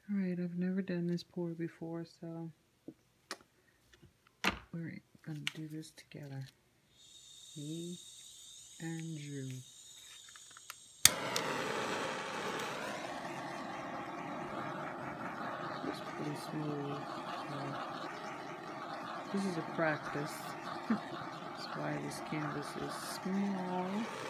Alright, I've never done this pour before, so we're gonna do this together. Me and you. It's pretty smooth. This is a practice. That's why this canvas is small.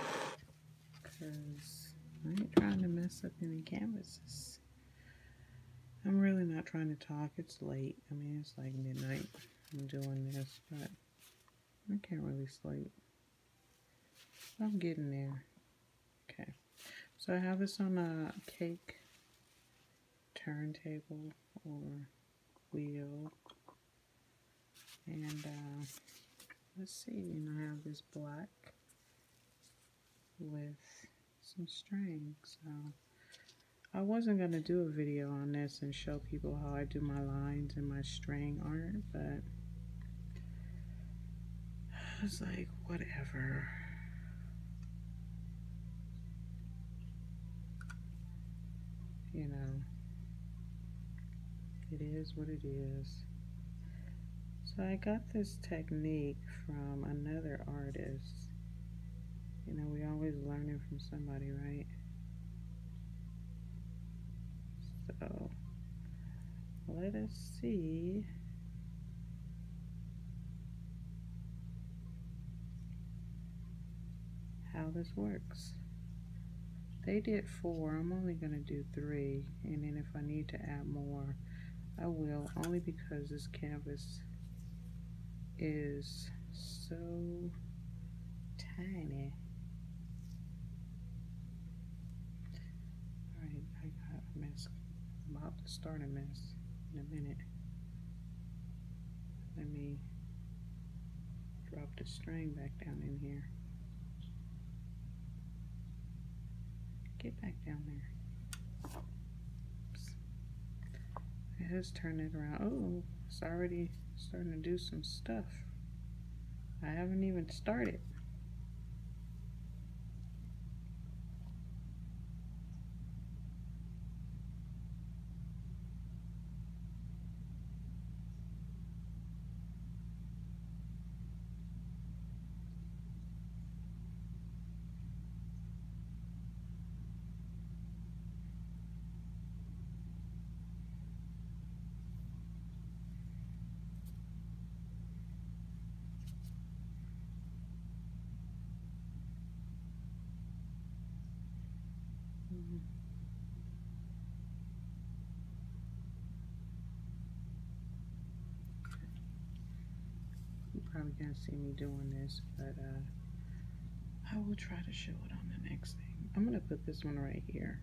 Because I ain't trying to mess up any canvases. I'm really not trying to talk. It's late. I mean, it's like midnight. I'm doing this, but I can't really sleep. I'm getting there. Okay. So I have this on a cake turntable or wheel. And let's see, and I have this black with some string. So I wasn't going to do a video on this and show people how I do my lines and my string art, but I was like, whatever. You know, it is what it is. So I got this technique from another artist. You know, we always learning from somebody, right? So let us see how this works. They did 4, I'm only going to do 3, and then if I need to add more, I will, only because this canvas is so tiny. Alright, I got a mess. I'm about to start a mess in a minute. Let me drop the string back down in here. Get back down there. Oops. Let's turn it around. Oh, it's already starting to do some stuff. I haven't even started. You probably can't see me doing this, but I will try to show it on the next thing. I'm going to put this one right here.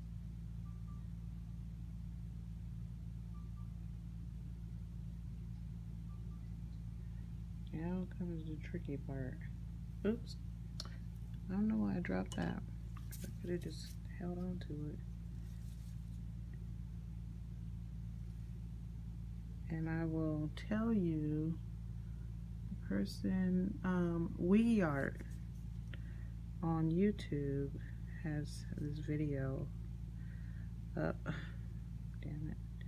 Now comes the tricky part. Oops. I don't know why I dropped that. I could have just held on to it. And I will tell you, the person, Wee Art on YouTube has this video up. Damn it.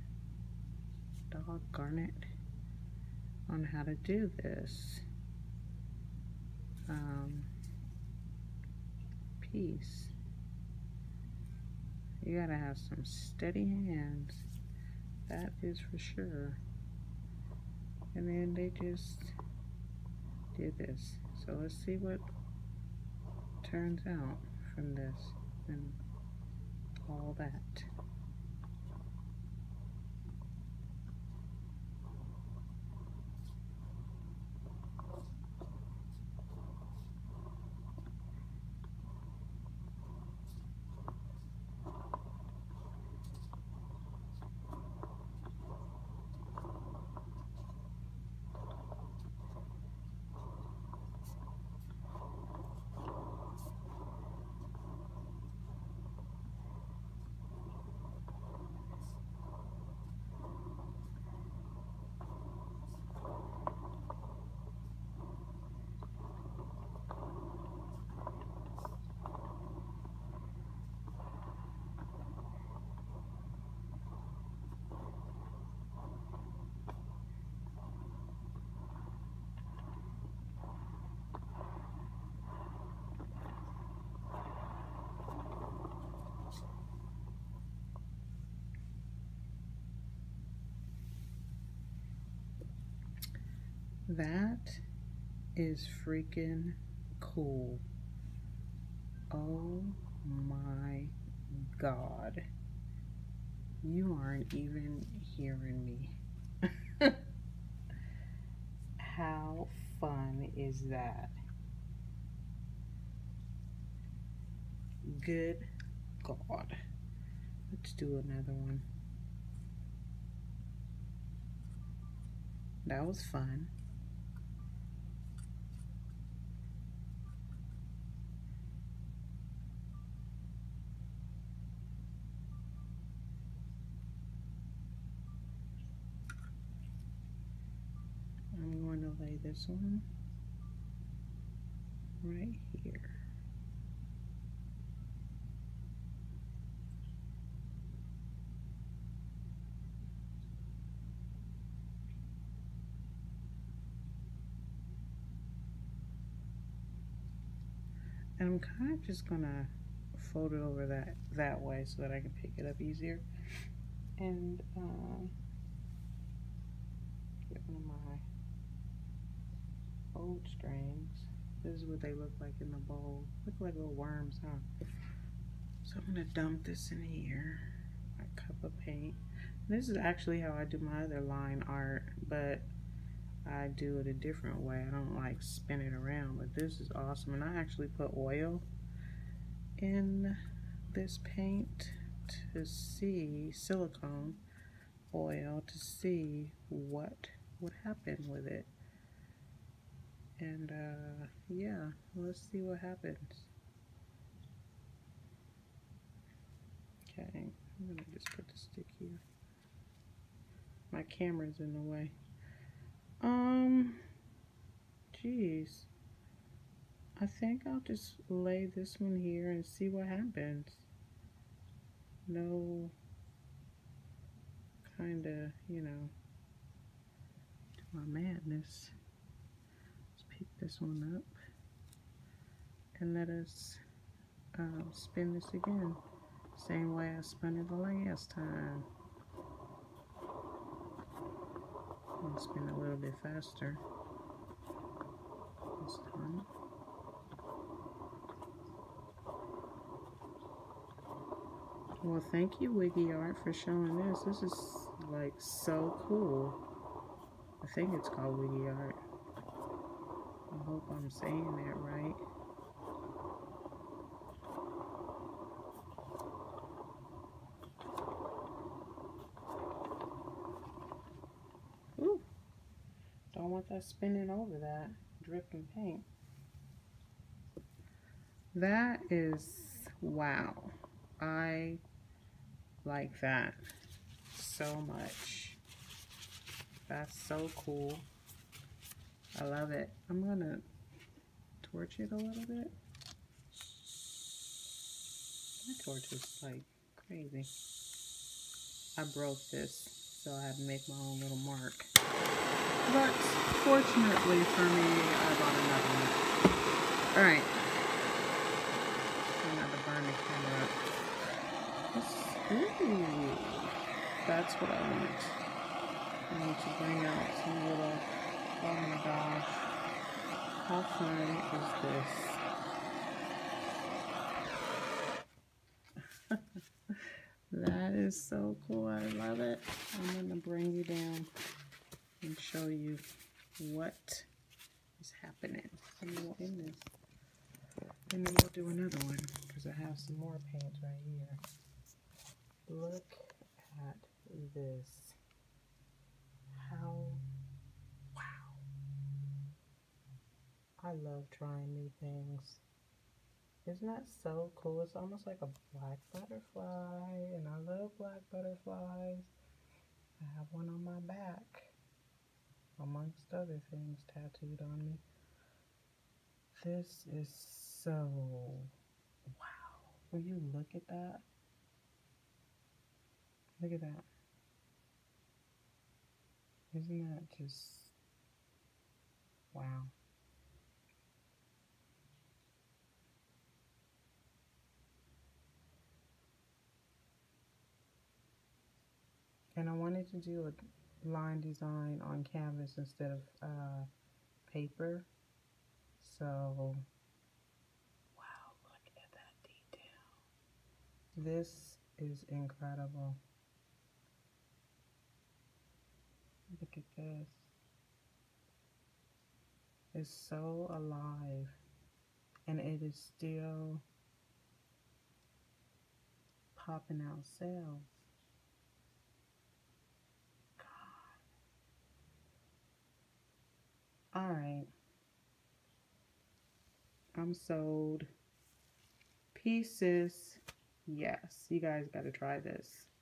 Doggone it. On how to do this piece. You gotta have some steady hands. That is for sure. And then they just did this. So let's see what turns out from this and all that. That is freaking cool. Oh my God. You aren't even hearing me. How fun is that? Good God. Let's do another one. That was fun. I'm going to lay this one right here. And I'm kind of just gonna fold it over that way so that I can pick it up easier. And get one of my old strings. This is what they look like in the bowl. Look like little worms, huh? So I'm gonna dump this in here. My cup of paint. This is actually how I do my other line art, but I do it a different way. I don't like spin it around, but this is awesome. And I actually put oil in this paint to see, silicone oil, to see what would happen with it. And yeah, let's see what happens. Okay, I'm gonna just put the stick here. My camera's in the way. Geez. I think I'll just lay this one here and see what happens. No kinda, you know, to my madness. Let's pick this one up and let us spin this again. Same way I spun it the last time. I'll spin a little bit faster this time. Well, thank you, Wiggy Art, for showing this. This is like so cool. I think it's called Wiggy Art. I hope I'm saying that right. Ooh, don't want that spinning over that dripping paint. That is, wow. I like that so much. That's so cool. I love it. I'm gonna torch it a little bit. My torch is like crazy. I broke this, so I had to make my own little mark. But fortunately for me, I bought another one. Alright. I'm not to burn the camera up. Ooh, that's what I want. I need to bring out some little, oh my gosh. How fun is this? That is so cool. I love it. I'm going to bring you down and show you what is happening. And we'll end this. And then we'll do another one because I have some more paint right here. Look at this. How, wow. I love trying new things. Isn't that so cool? It's almost like a black butterfly, and I love black butterflies. I have one on my back, amongst other things tattooed on me. This is so, wow. Will you look at that? Look at that. Isn't that just, wow. And I wanted to do a line design on canvas instead of paper. So, wow, look at that detail. This is incredible. Look at this. It's so alive, and it is still popping out cells. God. All right. I'm sold. Pieces. Yes, you guys got to try this.